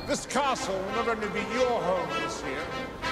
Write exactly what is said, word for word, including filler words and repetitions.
This castle will not only be your home this year,